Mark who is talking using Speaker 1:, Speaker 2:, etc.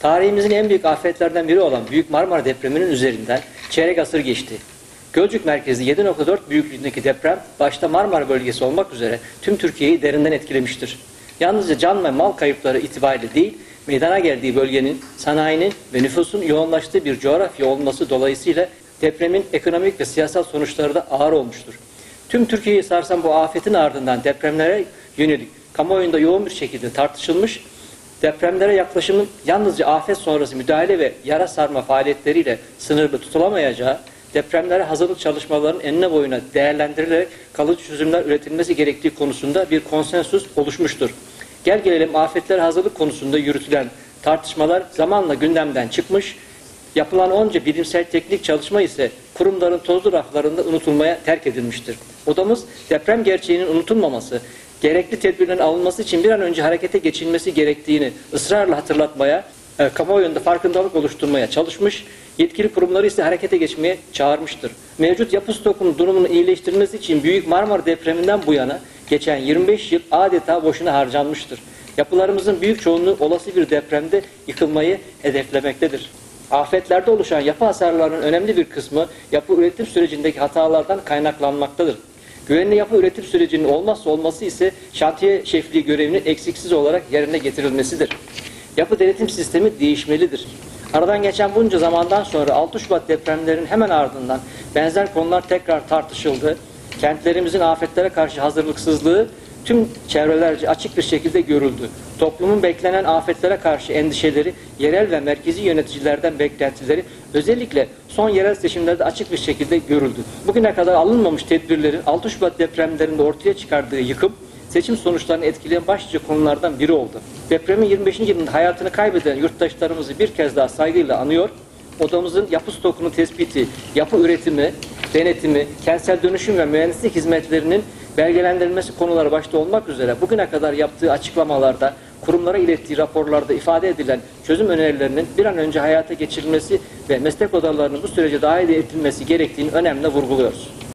Speaker 1: Tarihimizin en büyük afetlerden biri olan Büyük Marmara depreminin üzerinden çeyrek asır geçti. Gölcük merkezli 7.4 büyüklüğündeki deprem başta Marmara bölgesi olmak üzere tüm Türkiye'yi derinden etkilemiştir. Yalnızca can ve mal kayıpları itibariyle değil, meydana geldiği bölgenin, sanayinin ve nüfusun yoğunlaştığı bir coğrafya olması dolayısıyla depremin ekonomik ve siyasal sonuçları da ağır olmuştur. Tüm Türkiye'yi sarsan bu afetin ardından depremlere yönelik kamuoyunda yoğun bir şekilde tartışılmış, depremlere yaklaşımın yalnızca afet sonrası müdahale ve yara sarma faaliyetleriyle sınırlı tutulamayacağı, depremlere hazırlık çalışmalarının enine boyuna değerlendirilerek kalıcı çözümler üretilmesi gerektiği konusunda bir konsensüs oluşmuştur. Gel gelelim afetlere hazırlık konusunda yürütülen tartışmalar zamanla gündemden çıkmış, yapılan onca bilimsel teknik çalışma ise kurumların tozlu raflarında unutulmaya terk edilmiştir. Odamız deprem gerçeğinin unutulmaması, gerekli tedbirlerin alınması için bir an önce harekete geçilmesi gerektiğini ısrarla hatırlatmaya, kamuoyunda farkındalık oluşturmaya çalışmış, yetkili kurumları ise harekete geçmeye çağırmıştır. Mevcut yapı stokunun durumunu iyileştirmesi için Büyük Marmara depreminden bu yana geçen 25 yıl adeta boşuna harcanmıştır. Yapılarımızın büyük çoğunluğu olası bir depremde yıkılmayı hedeflemektedir. Afetlerde oluşan yapı hasarlarının önemli bir kısmı yapı üretim sürecindeki hatalardan kaynaklanmaktadır. Güvenli yapı üretim sürecinin olmazsa olması ise şantiye şefliği görevinin eksiksiz olarak yerine getirilmesidir. Yapı denetim sistemi değişmelidir. Aradan geçen bunca zamandan sonra 6 Şubat depremlerinin hemen ardından benzer konular tekrar tartışıldı. Kentlerimizin afetlere karşı hazırlıksızlığı tüm çevrelerce açık bir şekilde görüldü. Toplumun beklenen afetlere karşı endişeleri, yerel ve merkezi yöneticilerden beklentileri özellikle son yerel seçimlerde açık bir şekilde görüldü. Bugüne kadar alınmamış tedbirlerin 6 Şubat depremlerinde ortaya çıkardığı yıkım, seçim sonuçlarını etkileyen başlıca konulardan biri oldu. Depremin 25. yılında hayatını kaybeden yurttaşlarımızı bir kez daha saygıyla anıyor, odamızın yapı stokunun tespiti, yapı üretimi, denetimi, kentsel dönüşüm ve mühendislik hizmetlerinin belgelendirilmesi konuları başta olmak üzere bugüne kadar yaptığı açıklamalarda, kurumlara ilettiği raporlarda ifade edilen çözüm önerilerinin bir an önce hayata geçirilmesi ve meslek odalarının bu sürece dahil edilmesi gerektiğini önemli vurguluyoruz.